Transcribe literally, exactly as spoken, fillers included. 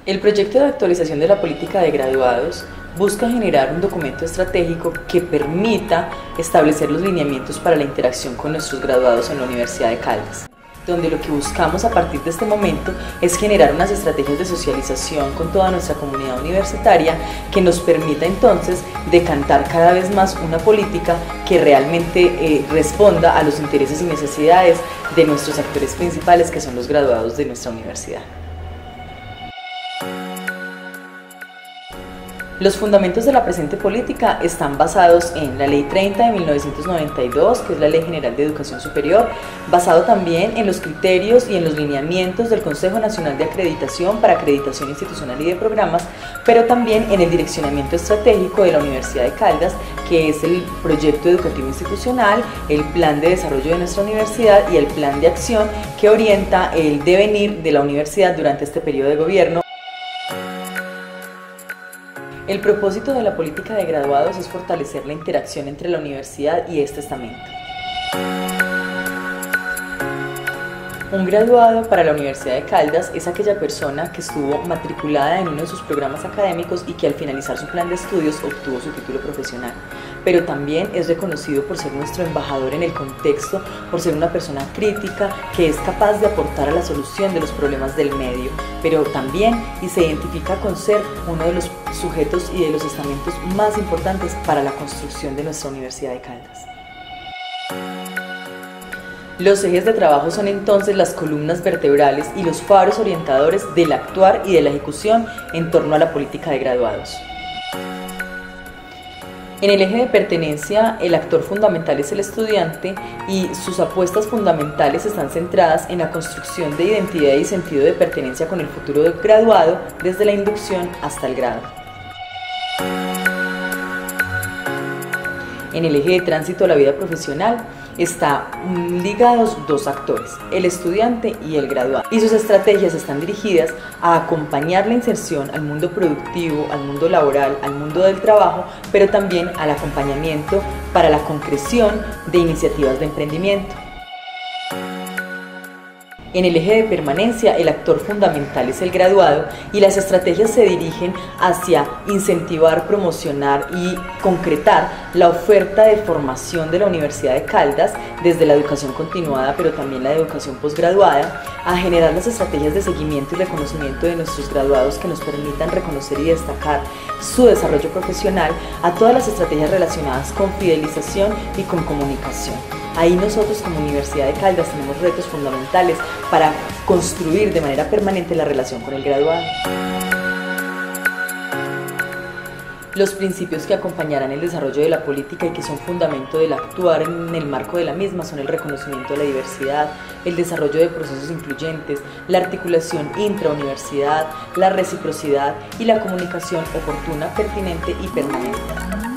El proyecto de actualización de la política de graduados busca generar un documento estratégico que permita establecer los lineamientos para la interacción con nuestros graduados en la Universidad de Caldas, donde lo que buscamos a partir de este momento es generar unas estrategias de socialización con toda nuestra comunidad universitaria que nos permita entonces decantar cada vez más una política que realmente eh, responda a los intereses y necesidades de nuestros actores principales, que son los graduados de nuestra universidad. Los fundamentos de la presente política están basados en la Ley treinta de mil novecientos noventa y dos, que es la Ley General de Educación Superior, basado también en los criterios y en los lineamientos del Consejo Nacional de Acreditación para Acreditación Institucional y de Programas, pero también en el direccionamiento estratégico de la Universidad de Caldas, que es el proyecto educativo institucional, el plan de desarrollo de nuestra universidad y el plan de acción que orienta el devenir de la universidad durante este periodo de gobierno. El propósito de la política de graduados es fortalecer la interacción entre la universidad y este estamento. Un graduado para la Universidad de Caldas es aquella persona que estuvo matriculada en uno de sus programas académicos y que al finalizar su plan de estudios obtuvo su título profesional, pero también es reconocido por ser nuestro embajador en el contexto, por ser una persona crítica que es capaz de aportar a la solución de los problemas del medio, pero también y se identifica con ser uno de los sujetos y de los estamentos más importantes para la construcción de nuestra Universidad de Caldas. Los ejes de trabajo son entonces las columnas vertebrales y los faros orientadores del actuar y de la ejecución en torno a la política de graduados. En el eje de pertenencia, el actor fundamental es el estudiante y sus apuestas fundamentales están centradas en la construcción de identidad y sentido de pertenencia con el futuro graduado desde la inducción hasta el grado. En el eje de tránsito a la vida profesional están ligados dos actores, el estudiante y el graduado, y sus estrategias están dirigidas a acompañar la inserción al mundo productivo, al mundo laboral, al mundo del trabajo, pero también al acompañamiento para la concreción de iniciativas de emprendimiento. En el eje de permanencia, el actor fundamental es el graduado y las estrategias se dirigen hacia incentivar, promocionar y concretar la oferta de formación de la Universidad de Caldas desde la educación continuada, pero también la educación posgraduada, a generar las estrategias de seguimiento y reconocimiento de nuestros graduados que nos permitan reconocer y destacar su desarrollo profesional, a todas las estrategias relacionadas con fidelización y con comunicación. Ahí nosotros como Universidad de Caldas tenemos retos fundamentales para construir de manera permanente la relación con el graduado. Los principios que acompañarán el desarrollo de la política y que son fundamento del actuar en el marco de la misma son el reconocimiento de la diversidad, el desarrollo de procesos incluyentes, la articulación intrauniversidad, la reciprocidad y la comunicación oportuna, pertinente y permanente.